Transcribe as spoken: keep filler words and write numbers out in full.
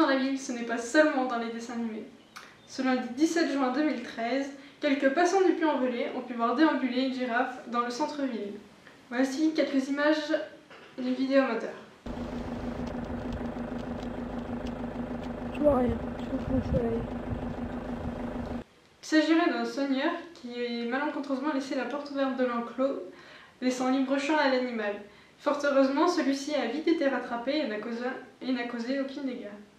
la ville, ce n'est pas seulement dans les dessins animés. Ce lundi dix-sept juin deux mille treize, quelques passants du Puy-en-Velay ont pu voir déambuler une girafe dans le centre-ville. Voici quelques images du vidéomoteur. Je vois rien, je vois le soleil. Il s'agirait d'un seigneur qui malencontreusement laissé la porte ouverte de l'enclos, laissant libre champ à l'animal. Fort heureusement, celui-ci a vite été rattrapé et n'a causé, et n'a causé aucun dégât.